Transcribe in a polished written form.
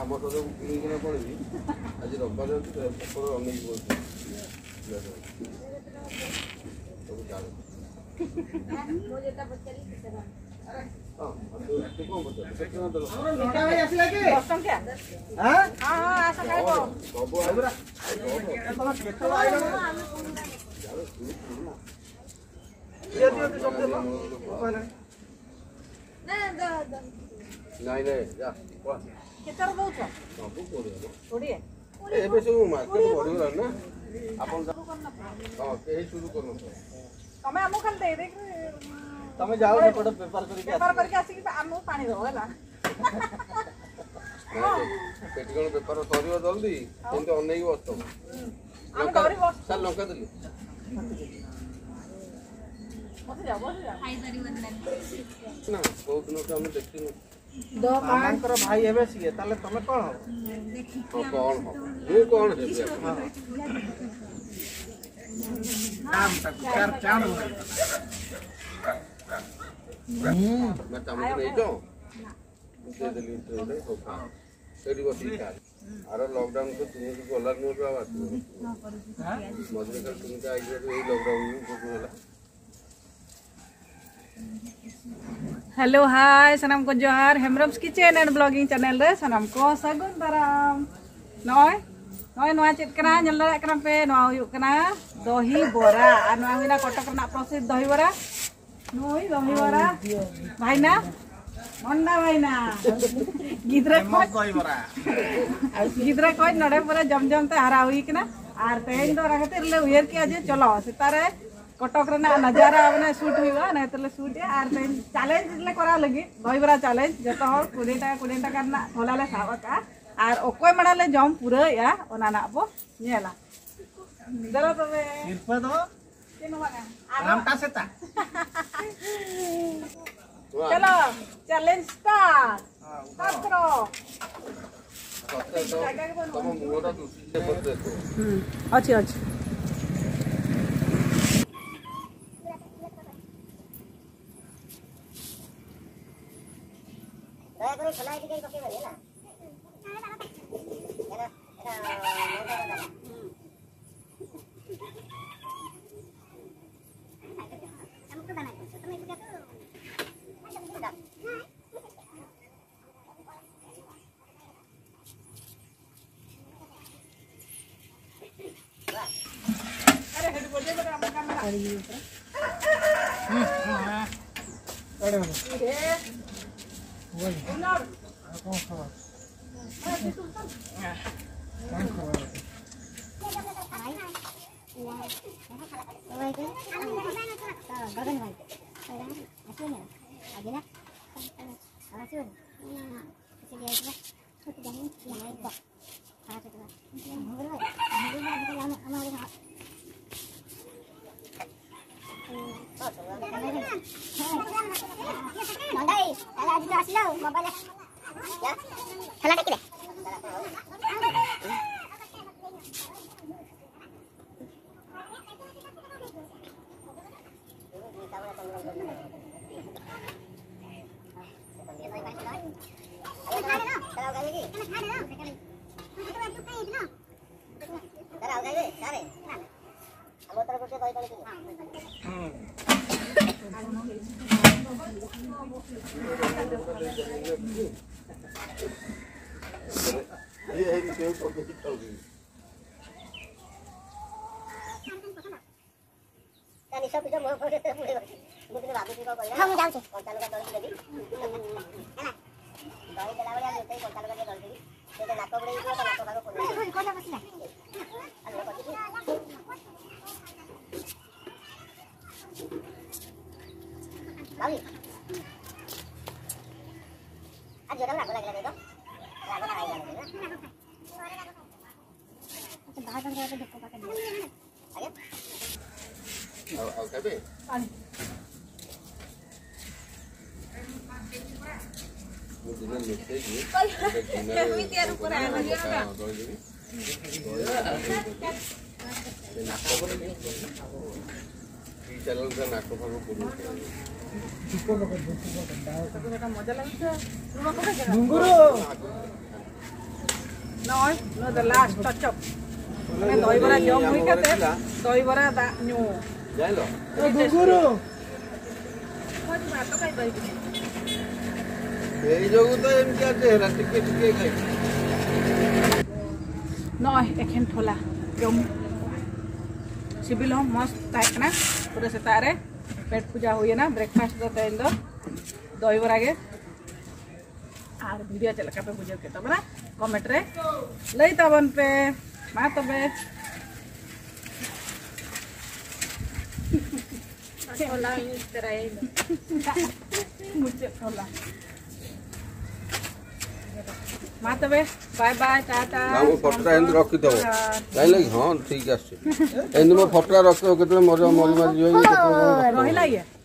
काम सदा किणिकिना पड़ी आज रविवार अनेक नहीं जा केतर दउछ सब कोड़िए एबे सब मार्केट बढ़िगला ना आपन हां केही शुरू करनो तमे हमु खाली दे दे तमे जाओ सेपट पेपर करके आसी हमु पानी दो होला पेटिकन पेपर सरियो जल्दी किंतु अनेक बस्तो हम डरी बस चल लंका दिली बस जा खाई परिवन ना बहुत दिन से हम देखिनु दो मानकर भाई हेबे सिए ताले तमे कोन हो कौन हो ये कौन है नाम तक चार चांद हो मैं तमको नहीं तो दे दिली तो होका सेडी बसी का आरो लॉकडाउन को तुम को गला नो का बात मजरे कर तुम का आइए तो ये लॉकडाउन में को होला हेलो हाय सनम को जोहार Hembram's kitchen and blogging channel रे सनम को सगुन दाराम नय नय नोआ चेत कना नेल रे कना पे नोआ हुयु कना दही बरा आ नोआ हुइना कटक ना प्रसिद्ध दही बरा नोई दही बरा भाईना मंडा भाईना गिद्रा को दही बरा गिद्रा को नडे पूरा जमजम ते हरा हुई कना आर तेन दो राखते ले उयर के आज चलो सितारे कटक रे नजारा माने शूट हुआ ना तले शूट आर चैलेंज ले करा लगी दहीबरा चैलेंज जतो हर 20 टाका ना थोलाले साबका आर ओकोय मडाले जम पूरा या ओना ना बो नेला दरो तबे सिरपा दो केनो माने रामटा सेता चलो चैलेंज स्टार्ट स्टार्ट करो तम मुंहटा दुसी पड़ते तो अच्छी अच्छी दया करो खलाई दिखाई पके बने ना अरे हेड बोल दे तो हम काम कर रही है अरे बोल उनर कौन खबर ये है कि सेव को किसी चल गई तानी सब जो मोह पड़े तो पूरे मुझे बाबू जी को कहला हम जाऊ छे कोंटाल का दल देबी हैना दही देला बलिया देते कोंटाल का दल देबी ते नाक बड़े को नाक भागो कोन कोन बसिला अरे पति भाभी आज जोड़ा लागो लागला दे दो लागो ना आइला दे ना तो बाहर बंद करके धक्का पकड़ दिया आगे और कबे वो दिन में लेते ही मी त्यार ऊपर आया ना नाक पर की चलन से नाक पर पूरी मजा लगता घुंगरू नॉय नो द लास्ट टच अप मैं दही बरा जम हुई केते दही बरा न्यू जाइलो गुगुरु कोइ बात काई दही ए जोगु तो एमती चेहरा टिके टिके खाइ नॉय एखन ठोला जम सिबिल हम मस्त ताकना पूरे से तारे पेट पूजा हुई ना ब्रेकफास्ट दो तेल दो दही बरा के और वीडियो चलका पे बुझे के तबरा कमेंट रे लई तबन पे मा तबे होला इस तरह मुझे होला मा तबे बाय बाय टाटा हम फटरा एंद रखि दो जाइले हां ठीक आछे एंद में फटरा रखो केते मजा मल मार जो रहिला ये